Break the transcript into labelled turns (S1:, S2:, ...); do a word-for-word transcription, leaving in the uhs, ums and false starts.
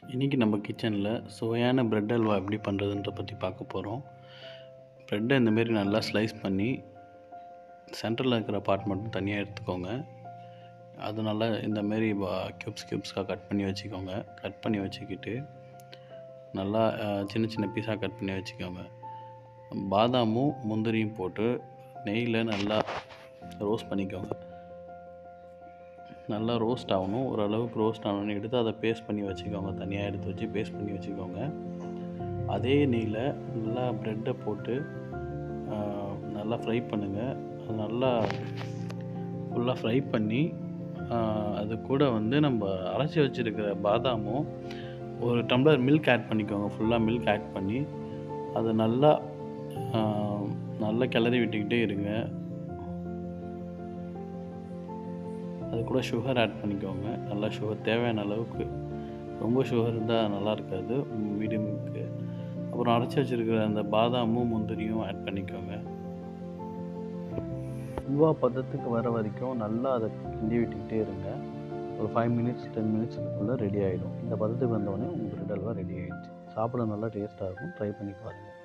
S1: இன்றைக்கி நம்ம கிச்சனில் சுவையான பிரெட் அல்வா எப்படி பண்ணுறதுன்ற பற்றி பார்க்க போகிறோம். ப்ரெட்டை இந்தமாரி நல்லா ஸ்லைஸ் பண்ணி சென்டரில் இருக்கிற பார்ட் மட்டும் தனியாக எடுத்துக்கோங்க. அது நல்லா இந்தமாரி க்யூப்ஸ் க்யூப்ஸாக கட் பண்ணி வச்சுக்கோங்க. கட் பண்ணி வச்சுக்கிட்டு நல்லா சின்ன சின்ன பீஸாக கட் பண்ணி வச்சுக்கோங்க. பாதாமும் முந்திரியும் போட்டு நெய்யில் நல்லா ரோஸ்ட் பண்ணிக்கோங்க. நல்லா ரோஸ்ட் ஆகணும். ஓரளவுக்கு ரோஸ்ட் ஆகணும்னு எடுத்து அதை பேஸ்ட் பண்ணி வச்சுக்கோங்க. தனியாக எடுத்து வச்சு பேஸ்ட் பண்ணி வச்சுக்கோங்க. அதே நெய்யில் நல்லா ப்ரெட்டை போட்டு நல்லா ஃப்ரை பண்ணுங்கள். அது நல்லா ஃபுல்லாக ஃப்ரை பண்ணி அது கூட வந்து நம்ம அரைச்சி வச்சுருக்கிற பாதாமும் ஒரு டம்ளர் மில்க் ஆட் பண்ணிக்கோங்க. ஃபுல்லாக மில்க் ஆட் பண்ணி அதை நல்லா நல்லா கிளறி விட்டுக்கிட்டே இருங்க. அது கூட சுகர் ஆட் பண்ணிக்கோங்க. நல்லா சுகர் தேவையான அளவுக்கு, ரொம்ப சுகர் இருந்தால் நல்லா இருக்காது, மீடியமுக்கு. அப்புறம் அரைச்சி வச்சுருக்கிற அந்த பாதாமும் முந்திரியும் ஆட் பண்ணிக்கோங்க. அல்வா பதத்துக்கு வர வரைக்கும் நல்லா அதை கிண்டி விட்டுக்கிட்டே இருங்க. ஒரு ஃபைவ் மினிட்ஸ் டென் மினிட்ஸ்க்குள்ளே ரெடி ஆகிடும். இந்த பதத்துக்கு வந்தோடனே உங்கள் பிரெட் அல்வா ரெடி ஆகிடுச்சு. சாப்பிட நல்லா டேஸ்ட்டாக இருக்கும். ட்ரை பண்ணி பாருங்கள்.